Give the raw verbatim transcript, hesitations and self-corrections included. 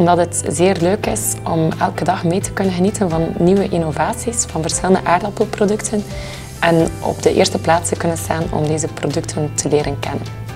Omdat het zeer leuk is om elke dag mee te kunnen genieten van nieuwe innovaties, van verschillende aardappelproducten en op de eerste plaats te kunnen staan om deze producten te leren kennen.